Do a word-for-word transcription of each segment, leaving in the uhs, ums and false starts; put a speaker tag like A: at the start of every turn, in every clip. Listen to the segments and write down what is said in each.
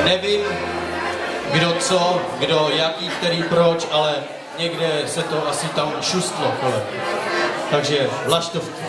A: Nevím, kdo co, kdo jaký, který proč, ale někde se to asi tam šustlo kolem. Takže vlaštovky.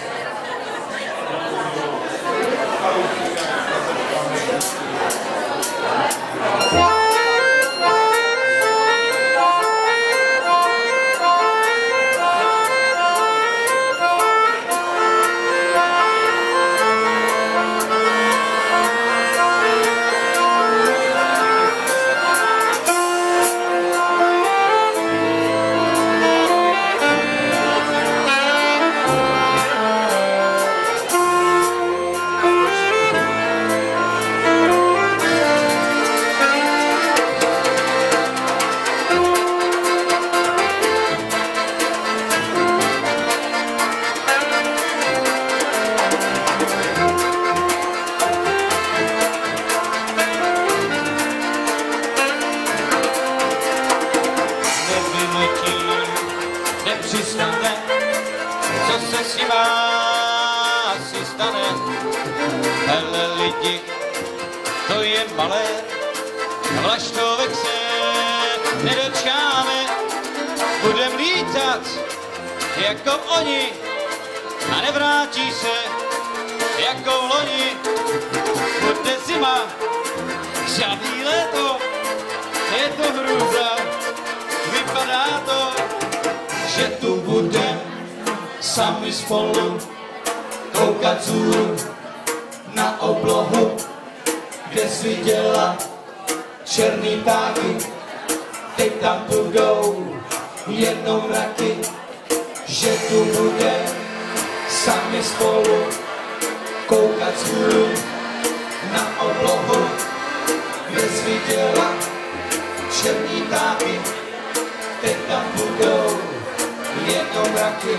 B: Nepřistane, co se s nima asi stane. Hele lidi, to je malé, vlaštovek se nedočkáme. Budem lítat jako oni a nevrátí se jako v loni. Bude zima, žádný léto, je to hrůza, vypadá to, že tu budem sami spolu koukat vzhůru na oblohu, kde svítěla černý ptáky. Teď tam budou jenom mraky, že tu budem sami spolu koukat vzhůru na oblohu, kde svítěla černý ptáky. Teď tam budou jenom mraky.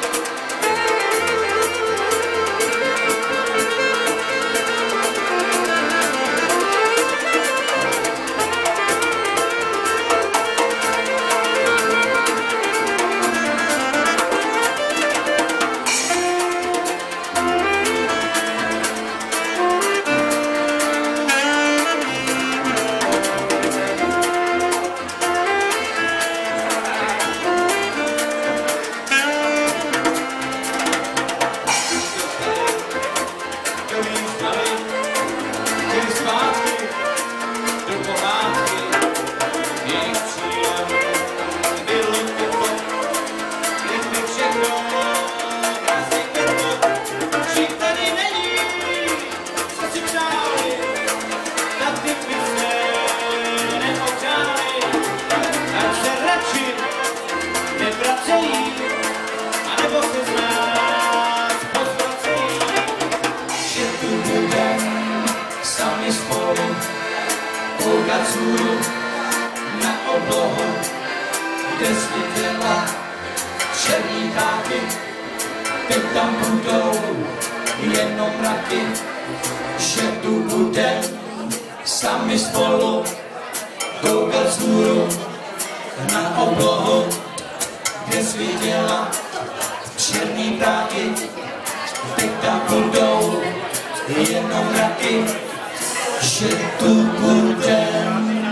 B: Koukat vzhůru na oblohu, kde svítěla černý ptáky. Teď tam budou jenom mraky, že tu budem sami spolu koukat vzhůru na oblohu, kde svítěla černý ptáky. Teď tam budou jenom mraky, že tu budem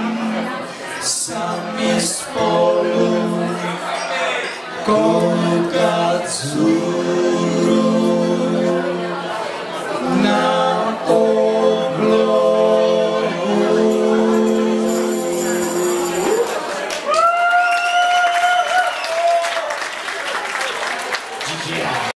B: sami spolu koukat vzhůru na oblohu. Yeah.